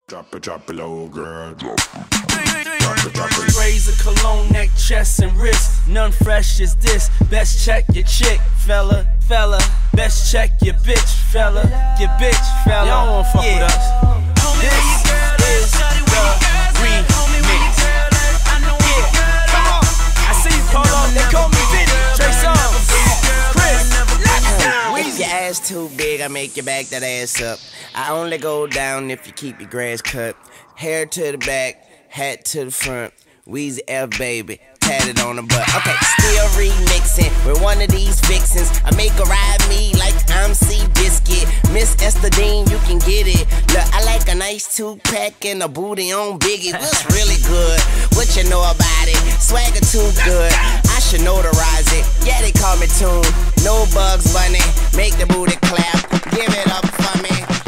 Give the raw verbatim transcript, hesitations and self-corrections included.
Drop it, drop it low, girl. Drop it, drop it, drop it. Razor, cologne, neck, chest, and wrist. None fresh as this. Best check your chick, fella, fella. Best check your bitch, fella, your bitch, fella. Y'all don't wanna fuck yeah. with us. This is the remix. Yeah, come on. I see you, Polo. They call me Vinny. Trey Songz, Chris, let's go. If your ass too big, I make you back that ass up. I only go down if you keep your grass cut. Hair to the back, hat to the front. Weezy F baby, tatted on the butt. Okay, still remixing with one of these vixens. I make her ride me like I'm C Biscuit. Miss Esther Dean, you can get it. Look, I like a nice two-pack and a booty on Biggie. What's really good? What you know about it? Swagger too good. I should notarize it. Yeah, they call me Tune. No Bugs Bunny. Make the booty clap. Give it up for me.